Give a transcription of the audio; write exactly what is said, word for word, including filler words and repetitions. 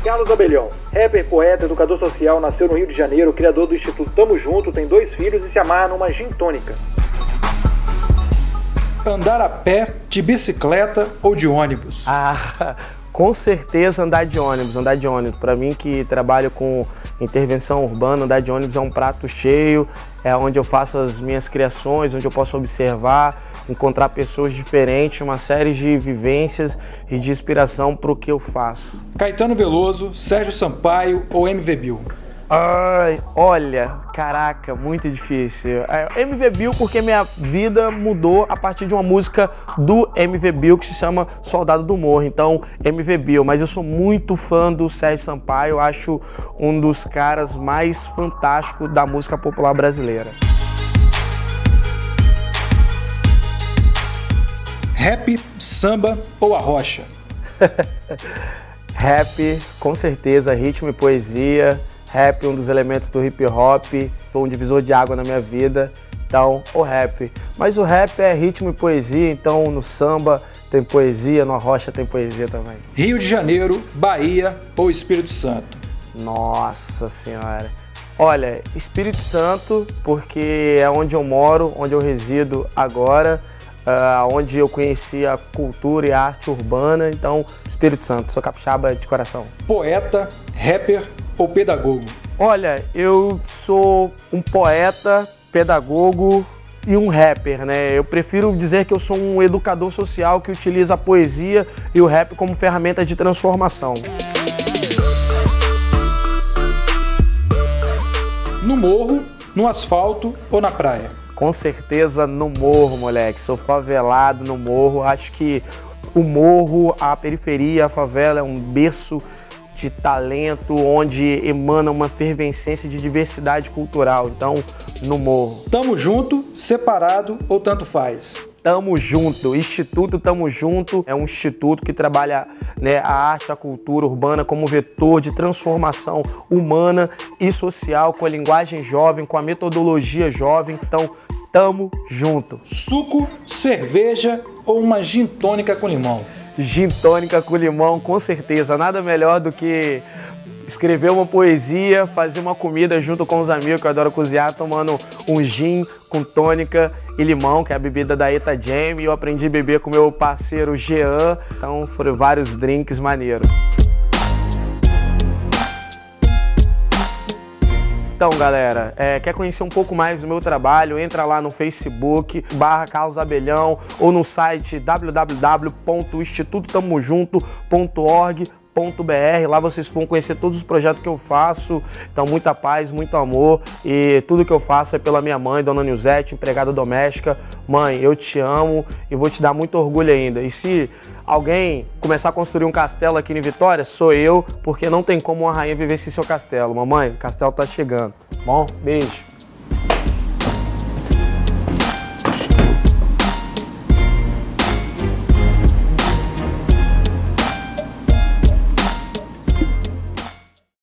Carlos Abelhão, rapper, poeta, educador social, nasceu no Rio de Janeiro, criador do Instituto Tamo Junto, tem dois filhos e se amarra numa gin tônica. Andar a pé, de bicicleta ou de ônibus? Ah, com certeza andar de ônibus, andar de ônibus. Para mim que trabalho com intervenção urbana, andar de ônibus é um prato cheio, é onde eu faço as minhas criações, onde eu posso observar, encontrar pessoas diferentes, uma série de vivências e de inspiração para o que eu faço. Caetano Veloso, Sérgio Sampaio ou M V Bill? Ai, olha, caraca, muito difícil. É, M V Bill porque minha vida mudou a partir de uma música do M V Bill que se chama Soldado do Morro. Então, M V Bill, mas eu sou muito fã do Sérgio Sampaio, acho um dos caras mais fantásticos da música popular brasileira. Rap, samba ou arrocha? Rap, com certeza, ritmo e poesia. Rap, um dos elementos do hip hop, foi um divisor de água na minha vida, então o rap. Mas o rap é ritmo e poesia, então no samba tem poesia, no arrocha tem poesia também. Rio de Janeiro, Bahia ou Espírito Santo? Nossa Senhora! Olha, Espírito Santo, porque é onde eu moro, onde eu resido agora, uh, onde eu conheci a cultura e a arte urbana, então Espírito Santo, sou capixaba de coração. Poeta, rapper ou pedagogo? Olha, eu sou um poeta, pedagogo e um rapper, né? Eu prefiro dizer que eu sou um educador social que utiliza a poesia e o rap como ferramenta de transformação. No morro, no asfalto ou na praia? Com certeza no morro, moleque. Sou favelado no morro. Acho que o morro, a periferia, a favela é um berço de talento, onde emana uma efervescência de diversidade cultural, então no morro. Tamo junto, separado ou tanto faz? Tamo junto, Instituto Tamo Junto é um instituto que trabalha, né, a arte, a cultura urbana como vetor de transformação humana e social, com a linguagem jovem, com a metodologia jovem, então tamo junto. Suco, cerveja ou uma gin tônica com limão? Gin tônica com limão, com certeza. Nada melhor do que escrever uma poesia, fazer uma comida junto com os amigos, que eu adoro cozinhar, tomando um gin com tônica e limão, que é a bebida da Eta Jam. E eu aprendi a beber com meu parceiro Jean, então foram vários drinks maneiros. Então, galera, é, quer conhecer um pouco mais do meu trabalho? Entra lá no Facebook, barra Carlos Abelhão, ou no site w w w ponto instituto tamo junto ponto org ponto b r. Lá vocês vão conhecer todos os projetos que eu faço. Então, muita paz, muito amor. E tudo que eu faço é pela minha mãe, Dona Nilzete, empregada doméstica. Mãe, eu te amo e vou te dar muito orgulho ainda. E se alguém começar a construir um castelo aqui em Vitória, sou eu, porque não tem como uma rainha viver sem seu castelo. Mamãe, o castelo tá chegando. Bom, beijo.